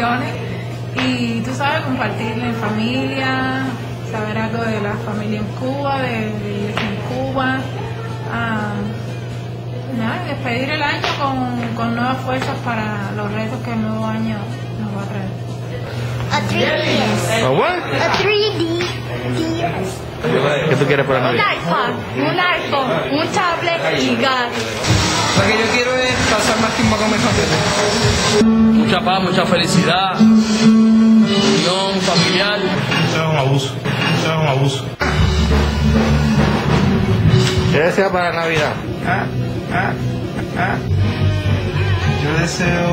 vacaciones y tú sabes, compartir en familia, saber algo de la familia en Cuba, de vivir en Cuba. Nada, despedir el año con nuevas fuerzas para los retos que el nuevo año nos va a traer. A 3D. ¿A what? A 3D. DS. ¿Qué tú quieres para Un Navidad? iPhone, un tablet gigante. Lo que yo quiero es pasar más tiempo con mi familia. Mucha paz, mucha felicidad, unión familiar. Eso es un abuso. Eso es un abuso. ¿Qué deseas para Navidad? Yo deseo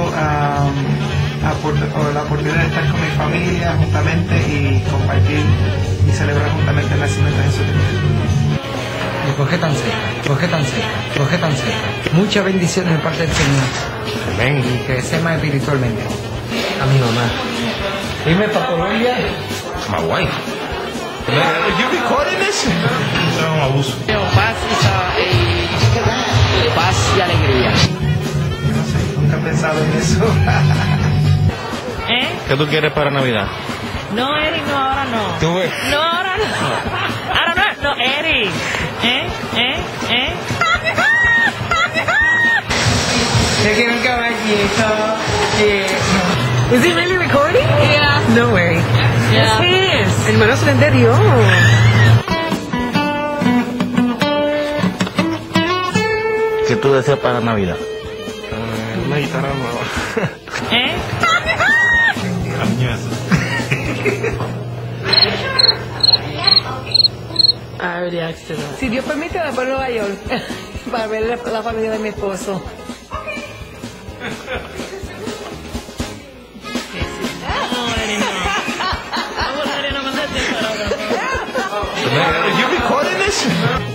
la oportunidad de estar con mi familia juntamente y compartir y celebrar juntamente el nacimiento de Jesucristo. Me coge tan cerca, coge tan cerca, coge tan cerca. Muchas bendiciones de parte del Señor. Amén. Y que crece más espiritualmente. A mi mamá. Dime para Colombia. My wife. Are you recording this? Eso es un abuso. Paz y alegría. No sé, nunca he pensado en eso. ¿Qué tú quieres para Navidad? No, Eric, no, ahora no. Tú ves. No, ahora no. Ahora no, Eric. Yo quiero un caballito. Is he really recording? Yeah. No way. Yeah. Yes, he is. Hermano Slenderio. ¿Qué tú deseas para Navidad? Una guitarra nueva. Coño, eso. I already asked you that. Si Dios permite, después Nueva York para ver la familia de mi esposo. Are you recording this?